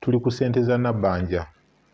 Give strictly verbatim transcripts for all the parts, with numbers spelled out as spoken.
tuli ku ssente za Nabbanja.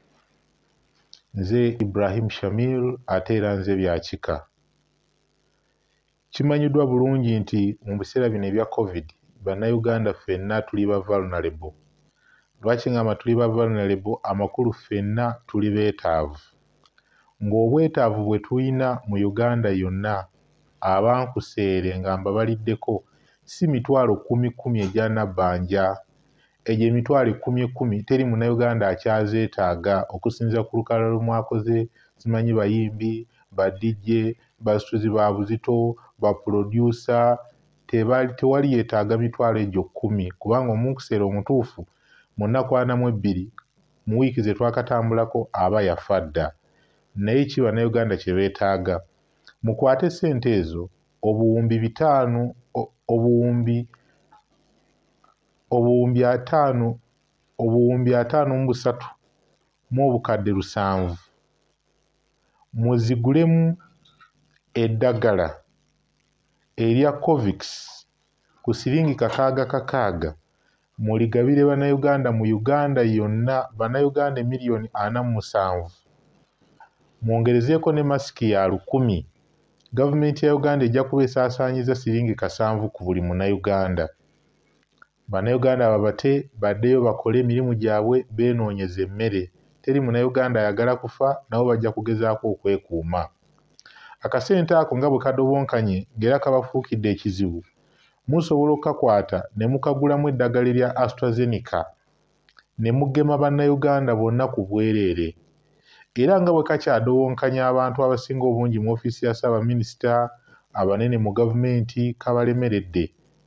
Nze Ibrahim Shamil ate era nze Byakika. Kimanyiddwa bulungi nti mu biseera bino ebya COVID bannayuganda ffenna tuli ba vulnerable. Lwaki ngamba tuli ba vulnerable? Amakulu ffenna tuli beetaavu. Ng'obwetaavu bwe tulina mu Uganda yonna abankuseere nga mbabaliddeko si mitwalo kkumi kkumi egya Nabbanja. Egyo emitwalo ekkumi ekkumi teri munnayuganda akyazeetaaga okusinziira ku lukalala lwe mwakoze. Simanyi bayimbi, ba D J, basituzi ba buzito, ba producer, tebali tewali yeetaaga mitwalo egyo kkumi kubanga omunkuseera omutuufu mu nnaku ana mu ebbiri mu wiiki ze twakatambulako aba yafa dda. Naye ki bannayuganda kye beetaaga? Mukwate ssente ezo obuwumbi bitaano obuwumbi obuwumbi ataano obuwumbi ataano mu busatu mu obukadde lusanvu muzigulemu eddagala erya Covix ku siringi kakaaga kakaaga muligabire bannayuganda mu Uganda yonna bannayuganda emiliyoni ana mu musanvu. Mwongerezeeko ne masiki ya lukumi. Gavumenti ya Uganda ejja kuba esaasaanyiza siringi kasanvu ku buli munnayuganda. Bannayuganda babate baddeyo bakole emirimu gyabwe beenoonyeza emmere. Teri munnayuganda ayagala kufa, nabo bajja kugezaako okwekuuma. Akasente ako nga bwe kadobonkanye ng'era kabafuukidde ekizibu, musobola okukakwata ne mukagulamu eddagala erya AstraZeneca ne mugema bannayuganda bonna ku bwereere. Era nga bwe kakyadobonkanya abantu abasinga obungi mu ofiisi ya Ssaabaminisita, abanene mu gavumenti kabalemeredde,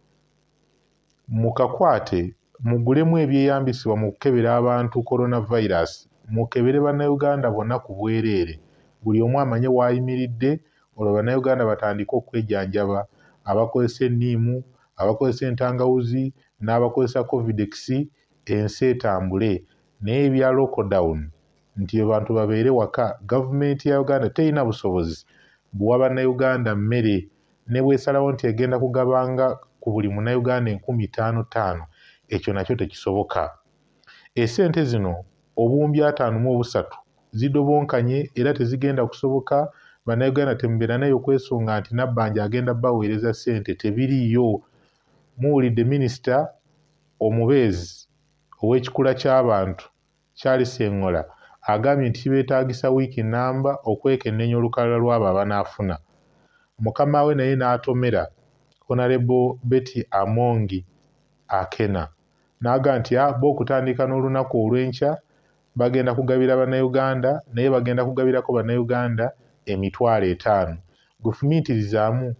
mukakwate mugulemu ebyeyambisibwa mu kukebera abantu coronavirus, mukebere bannayuganda bonna ku bwereere, buli omu amanye w'ayimiridde, olwo bannayuganda batandike okwejjanjaba, abakozesa enniimu, abakozesa entangawuzi n'abakozesa Covidex, ensi etambule. Naye ebya lockdown nti abantu babeere waka, gavumenti ya Uganda terina busobozi buwa bannayuganda mmere, ne bw'esalawo nti egenda kugabanga ku buli munnayuganda enkumi ttaano ttaano, ekyo nakyo tekisoboka. Essente zino obuwumbi ataano mu obusatu zidobonkanye era tezigenda kusoboka. Bannayuganda temubeera nayo okwesunga nti Nabbanja agenda baweereza ssente, tebiriiyo. Muwulidde minisita omubeezi ow'ekikula ky'abantu Charles Engola agambye nti kibeetaagisa wiiki nnamba okwekenneenya olukalala lw'abo abanaafuna. Mukama we naye n'atomera Honorable Betty Amongi Akena n'agamba nti bo okutandika n'olunaku olw'enkya bagenda kugabira bannayuganda, naye bagenda kugabirako bannayuganda emitwalo etaano. Gufumiitirizaamu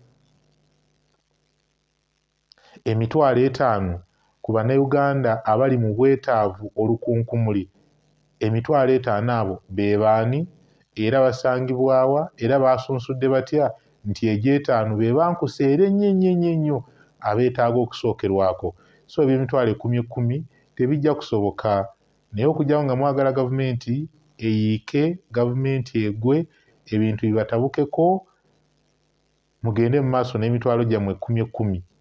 emitwalo etaano ku bannayuganda abali mu bwetaavu olukunkumuli. Emitwalo etaano abo be baani era basangibwawa era basunsudde batya nti egy'etaano be bankuseere ennyo ennyo ennyo ennyo abeetaaga okusookerwako. So eby'emitwalo ekkumi ekkumi tebijja kusoboka, naye okugyawo nga mwagala gavumenti eyiike, gavumenti egwe, ebintu bibatabukeko, mugende mu maaso n'emitwalo gyammwe ekkumi ekkumi.